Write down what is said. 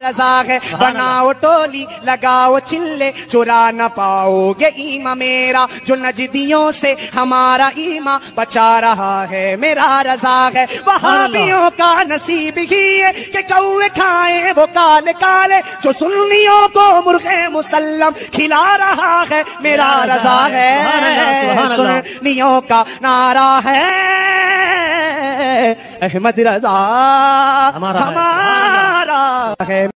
रजा है बनाओ टोली लगाओ चिल्ले चुरा न पाओगे ईमा मेरा जो नजदियों से हमारा ईमा बचा रहा है मेरा रजा है। वहाबियों का नसीब ही है कि कौवे खाए वो काले काले जो सुन्नियों को मुर्गे मुसल्लम खिला रहा है मेरा रजा है। सुन्नियों का नारा है अहमद रजा हमारा है।